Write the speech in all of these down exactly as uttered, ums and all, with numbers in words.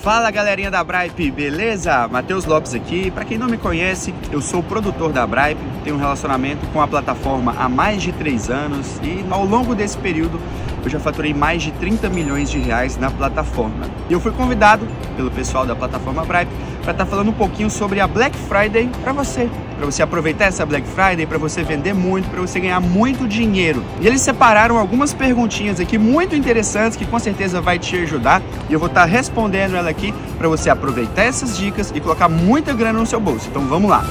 Fala galerinha da Bripe, beleza? Matheus Lopes aqui. Para quem não me conhece, eu sou o produtor da Bripe, tenho um relacionamento com a plataforma há mais de três anos e ao longo desse período eu já faturei mais de trinta milhões de reais na plataforma. E eu fui convidado pelo pessoal da plataforma Bripe para estar falando um pouquinho sobre a Black Friday para você. Para você aproveitar essa Black Friday, para você vender muito, para você ganhar muito dinheiro. E eles separaram algumas perguntinhas aqui muito interessantes que com certeza vai te ajudar. E eu vou estar respondendo ela aqui para você aproveitar essas dicas e colocar muita grana no seu bolso. Então vamos lá.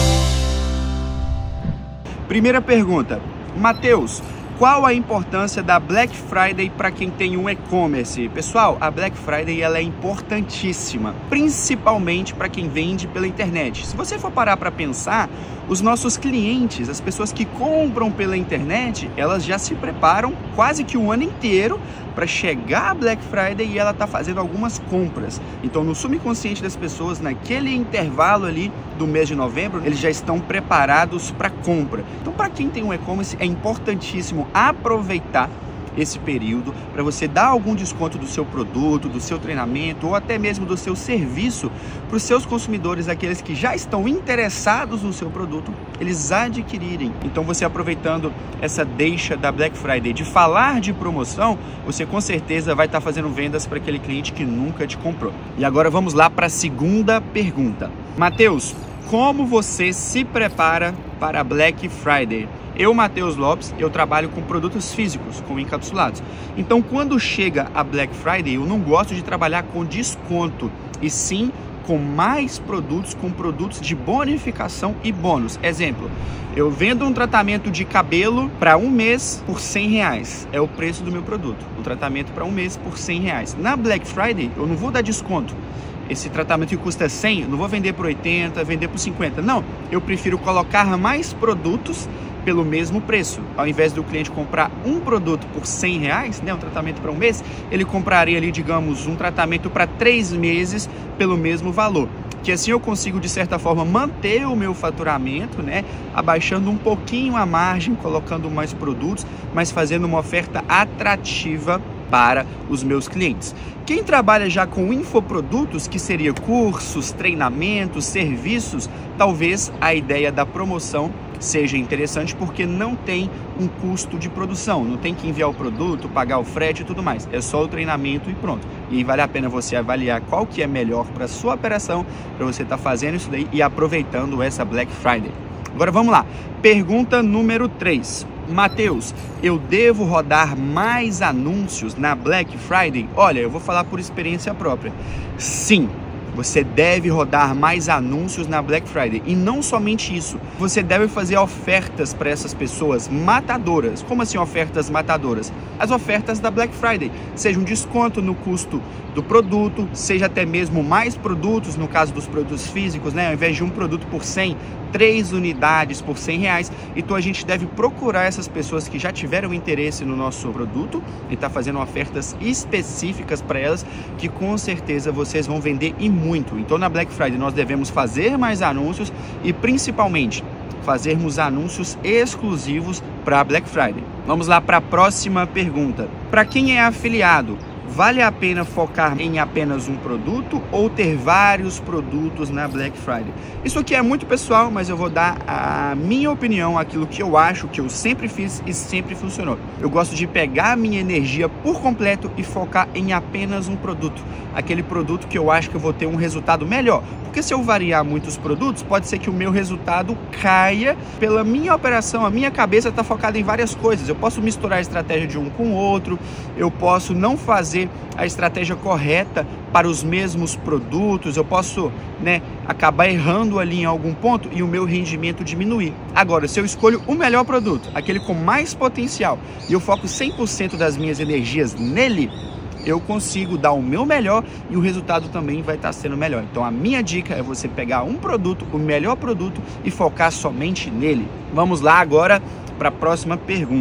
Primeira pergunta. Matheus, qual a importância da Black Friday para quem tem um e-commerce? Pessoal, a Black Friday ela é importantíssima, principalmente para quem vende pela internet. Se você for parar para pensar, os nossos clientes, as pessoas que compram pela internet, elas já se preparam quase que o ano inteiro para chegar a Black Friday e ela tá fazendo algumas compras. Então, no subconsciente das pessoas, naquele intervalo ali do mês de novembro, eles já estão preparados para compra. Então, para quem tem um e-commerce, é importantíssimo aproveitar esse período para você dar algum desconto do seu produto, do seu treinamento ou até mesmo do seu serviço para os seus consumidores, aqueles que já estão interessados no seu produto, eles adquirirem. Então você aproveitando essa deixa da Black Friday de falar de promoção, você com certeza vai estar fazendo vendas para aquele cliente que nunca te comprou. E agora vamos lá para a segunda pergunta. Matheus, como você se prepara para a Black Friday? Eu, Matheus Lopes, eu trabalho com produtos físicos, com encapsulados. Então, quando chega a Black Friday, eu não gosto de trabalhar com desconto, e sim com mais produtos, com produtos de bonificação e bônus. Exemplo, eu vendo um tratamento de cabelo para um mês por cem reais. É o preço do meu produto. Um tratamento para um mês por cem reais. Na Black Friday, eu não vou dar desconto. Esse tratamento que custa cem, eu não vou vender por oitenta, vender por cinquenta. Não, eu prefiro colocar mais produtos pelo mesmo preço. Ao invés do cliente comprar um produto por cem reais, né, um tratamento para um mês, ele compraria ali, digamos, um tratamento para três meses pelo mesmo valor. Que assim eu consigo, de certa forma, manter o meu faturamento, né, abaixando um pouquinho a margem, colocando mais produtos, mas fazendo uma oferta atrativa para os meus clientes. Quem trabalha já com infoprodutos, que seria cursos, treinamentos, serviços, talvez a ideia da promoção seja interessante porque não tem um custo de produção, não tem que enviar o produto, pagar o frete e tudo mais, é só o treinamento e pronto. E vale a pena você avaliar qual que é melhor para a sua operação, para você estar tá fazendo isso daí e aproveitando essa Black Friday. Agora vamos lá, pergunta número três. Matheus, eu devo rodar mais anúncios na Black Friday? Olha, eu vou falar por experiência própria. Sim. Você deve rodar mais anúncios na Black Friday. E não somente isso, você deve fazer ofertas para essas pessoas matadoras. Como assim ofertas matadoras? As ofertas da Black Friday. Seja um desconto no custo do produto, seja até mesmo mais produtos, no caso dos produtos físicos, né? Ao invés de um produto por cem, três unidades por cem reais. Então a gente deve procurar essas pessoas que já tiveram interesse no nosso produto e tá fazendo ofertas específicas para elas, que com certeza vocês vão vender e muito. Então na Black Friday nós devemos fazer mais anúncios e principalmente fazermos anúncios exclusivos para a Black Friday. Vamos lá para a próxima pergunta. Para quem é afiliado, vale a pena focar em apenas um produto ou ter vários produtos na Black Friday? Isso aqui é muito pessoal, mas eu vou dar a minha opinião, aquilo que eu acho, que eu sempre fiz e sempre funcionou. Eu gosto de pegar a minha energia por completo e focar em apenas um produto. Aquele produto que eu acho que eu vou ter um resultado melhor. Porque se eu variar muitos produtos, pode ser que o meu resultado caia pela minha operação. A minha cabeça está focada em várias coisas. Eu posso misturar a estratégia de um com o outro, eu posso não fazer a estratégia correta para os mesmos produtos, eu posso, né, acabar errando ali em algum ponto e o meu rendimento diminuir. Agora, se eu escolho o melhor produto, aquele com mais potencial, e eu foco cem por cento das minhas energias nele, eu consigo dar o meu melhor e o resultado também vai estar sendo melhor. Então a minha dica é você pegar um produto, o melhor produto, e focar somente nele. Vamos lá agora para a próxima pergunta.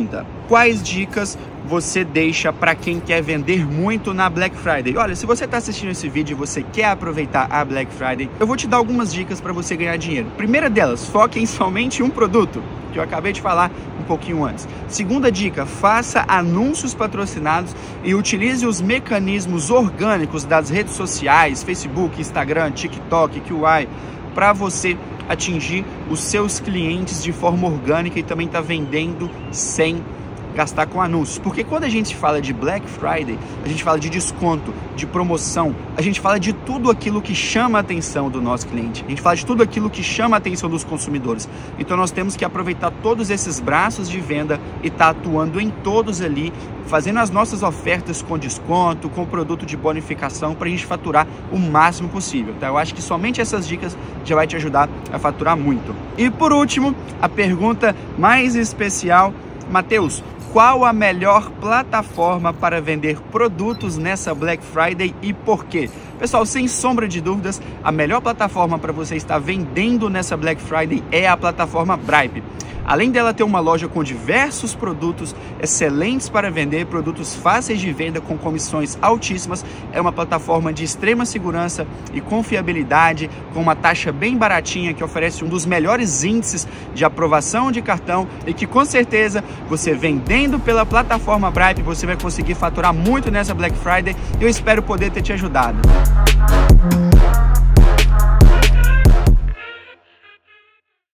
quais dicas você deixa para quem quer vender muito na Black Friday? Olha, se você está assistindo esse vídeo e você quer aproveitar a Black Friday, eu vou te dar algumas dicas para você ganhar dinheiro. Primeira delas, foque em somente um produto, que eu acabei de falar um pouquinho antes. Segunda dica, faça anúncios patrocinados e utilize os mecanismos orgânicos das redes sociais, Facebook, Instagram, TikTok, Q I, para você atingir os seus clientes de forma orgânica e também tá vendendo sem gastar com anúncios. Porque quando a gente fala de Black Friday, a gente fala de desconto, de promoção, a gente fala de tudo aquilo que chama a atenção do nosso cliente, a gente fala de tudo aquilo que chama a atenção dos consumidores. Então nós temos que aproveitar todos esses braços de venda e estar tá atuando em todos ali, fazendo as nossas ofertas com desconto, com produto de bonificação, para a gente faturar o máximo possível, tá? Eu acho que somente essas dicas já vai te ajudar a faturar muito. E por último, a pergunta mais especial, Matheus, qual a melhor plataforma para vender produtos nessa Black Friday e por quê? Pessoal, sem sombra de dúvidas, a melhor plataforma para você estar vendendo nessa Black Friday é a plataforma Bripe. Além dela ter uma loja com diversos produtos excelentes para vender, produtos fáceis de venda com comissões altíssimas, é uma plataforma de extrema segurança e confiabilidade, com uma taxa bem baratinha, que oferece um dos melhores índices de aprovação de cartão e que com certeza você vendendo pela plataforma Bripe, você vai conseguir faturar muito nessa Black Friday. Eu espero poder ter te ajudado.